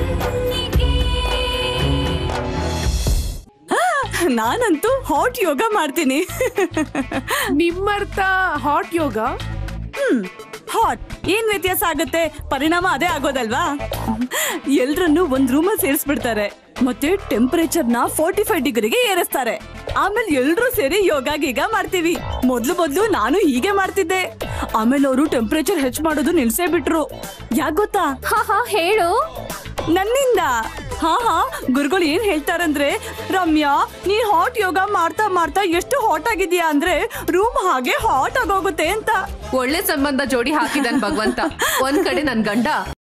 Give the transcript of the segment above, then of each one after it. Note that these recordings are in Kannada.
ನಾನಂತೂ ಹಾಟ್ ಯೋಗ ಮಾಡ್ತೀನಿ. ನಿಮ್ಮರ್ಥ ಹಾಟ್ ಯೋಗ? ಹಾಟ್ ಏನ್ ವ್ಯತ್ಯಾಸ ಆಗುತ್ತೆ? ಪರಿಣಾಮ ಅದೇ ಆಗೋದಲ್ವಾ? ಎಲ್ರನ್ನು ಒಂದ್ ರೂಮಲ್ಲಿ ಸೇರಿಸ್ಬಿಡ್ತಾರೆ, ಮತ್ತೆ ಟೆಂಪರೇಚರ್ ನ 45 ಡಿಗ್ರಿಗೆ ಏರಿಸ್ತಾರೆ. ಆಮೇಲೆ ಎಲ್ರೂ ಸೇರಿ ಯೋಗ ಗೀಗ ಮಾಡ್ತೀವಿ. ಮೊದ್ಲು ನಾನು ಹೀಗೆ ಮಾಡ್ತಿದ್ದೆ, ಆಮೇಲೆ ಅವರು ಟೆಂಪರೇಚರ್ ಹೆಚ್ಚು ಮಾಡೋದು ನಿಲ್ಸೇ ಬಿಟ್ರು. ಯಾಕ್ ಗೊತ್ತಾ? ಹೇಳು. ನನ್ನಿಂದ. ಗುರುಗಳು ಏನ್ ಹೇಳ್ತಾರಂದ್ರೆ, ರಮ್ಯಾ ನೀನ್ ಹಾಟ್ ಯೋಗ ಮಾಡ್ತಾ ಮಾಡ್ತಾ ಎಷ್ಟು ಹಾಟ್ ಆಗಿದ್ಯಾ ಅಂದ್ರೆ ರೂಮ್ ಹಾಗೆ ಹಾಟ್ ಆಗೋಗುತ್ತೆ ಅಂತ. ಒಳ್ಳೆ ಸಂಬಂಧ ಜೋಡಿ ಹಾಕಿದನ್ ಭಗವಂತ. ಒಂದ್ ಕಡೆ ನನ್ ಗಂಡ,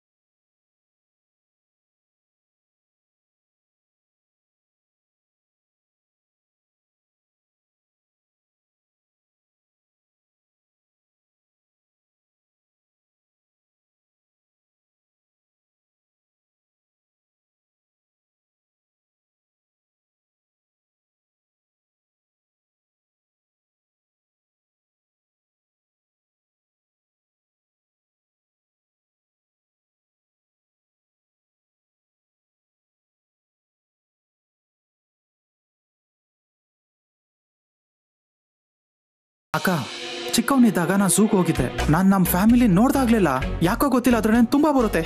ಅಕ್ಕ ಚಿಕ್ಕವನಿದ್ದಾಗ ನಾ ಝೂಗ್ ಹೋಗಿದ್ದೆ. ನಾನ್ ನಮ್ಮ ಫ್ಯಾಮಿಲಿ ನೋಡ್ದಾಗ್ಲಿಲ್ಲ, ಯಾಕೋ ಗೊತ್ತಿಲ್ಲ, ಅದ್ರನ್ನೇನು ತುಂಬಾ ಬರುತ್ತೆ.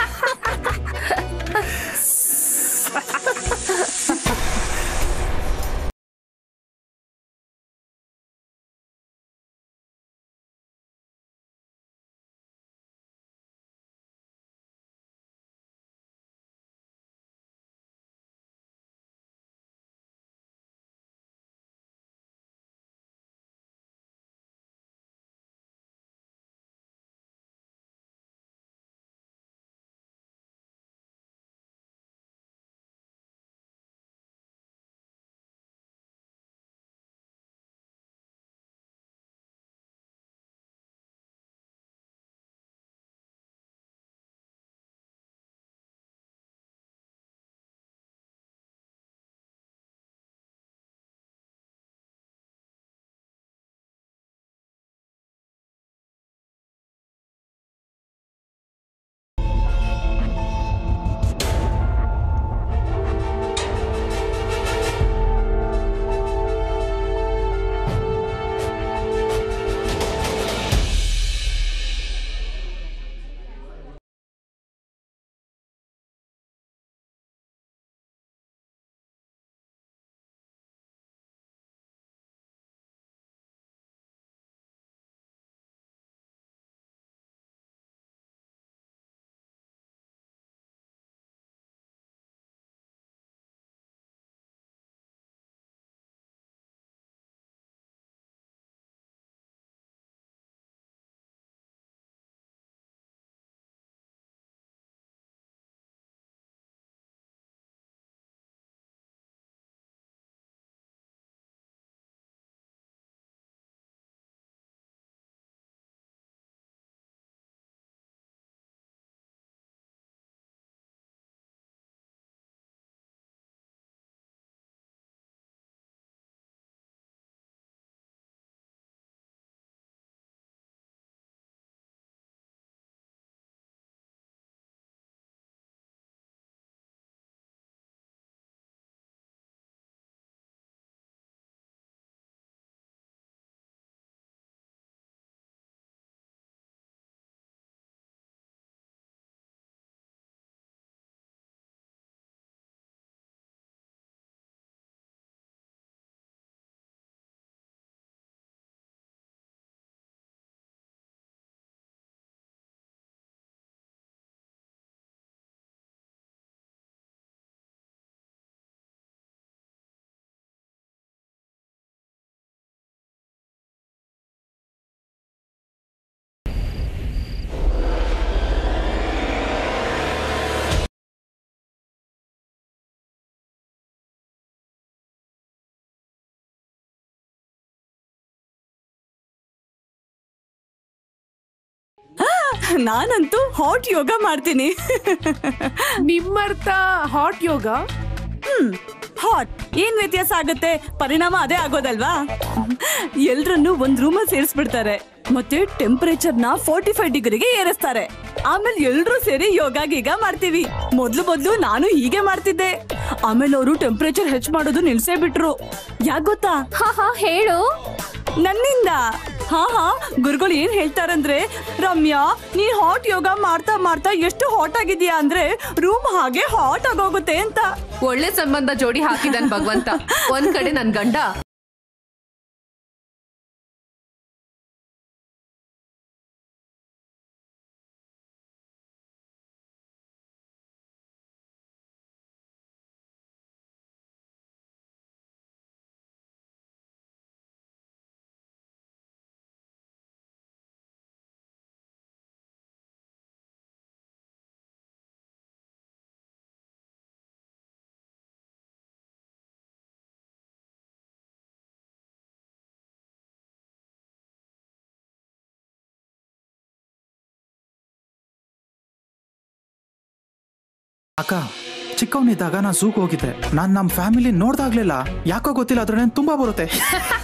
ನಾನಂತೂ ಹಾಟ್ ಯೋಗ ಮಾಡ್ತೀನಿ. ನಿಮ್ಮರ್ಥ ಹಾಟ್ ಯೋಗ? ಹಾಟ್ ಏನ್ ವ್ಯತ್ಯಾಸ ಆಗುತ್ತೆ? ಪರಿಣಾಮ ಅದೇ ಆಗೋದಲ್ವಾ? ಎಲ್ರನ್ನು ಒಂದ್ ರೂಮಲ್ಲಿ ಸೇರಿಸ್ಬಿಡ್ತಾರೆ, ಮತ್ತೆ ಟೆಂಪರೇಚರ್ ನ 45 ಡಿಗ್ರಿಗೆ ಏರಿಸ್ತಾರೆ. ಆಮೇಲೆ ಎಲ್ರೂ ಸೇರಿ ಯೋಗ ಗೀಗ ಮಾಡ್ತೀವಿ. ಮೊದ್ಲು ನಾನು ಹೀಗೆ ಮಾಡ್ತಿದ್ದೆ. ಆಮೇಲೆ ಅವರು ಟೆಂಪರೇಚರ್ ಹೆಚ್ಚು ಮಾಡೋದು ನಿಲ್ಸೇ ಬಿಟ್ರು. ಯಾಕ್ ಗೊತ್ತಾ? ಹಾ ಹೇಳು. ನನ್ನಿಂದ. ಹಾ ಗುರುಗಳು ಏನ್ ಹೇಳ್ತಾರಂದ್ರೆ, ರಮ್ಯಾ ನೀನ್ ಹಾಟ್ ಯೋಗ ಮಾಡ್ತಾ ಮಾಡ್ತಾ ಎಷ್ಟು ಹಾಟ್ ಆಗಿದ್ಯಾ ಅಂದ್ರೆ ರೂಮ್ ಹಾಗೆ ಹಾಟ್ ಆಗೋಗುತ್ತೆ ಅಂತ. ಒಳ್ಳೆ ಸಂಬಂಧ ಜೋಡಿ ಹಾಕಿದನ್ ಭಗವಂತ. ಒಂದ್ ಕಡೆ ನನ್ ಗಂಡ ಅಕ್ಕ, ಚಿಕ್ಕವನಿದ್ದಾಗ ನಾ ಝೂಗ್ ಹೋಗಿದ್ದೆ. ನಾನ್ ನಮ್ ಫ್ಯಾಮಿಲಿ ನೋಡ್ದಾಗ್ಲಿಲ್ಲ. ಯಾಕೋ ಗೊತ್ತಿಲ್ಲ, ಅದ್ರ ತುಂಬಾ ಬರುತ್ತೆ.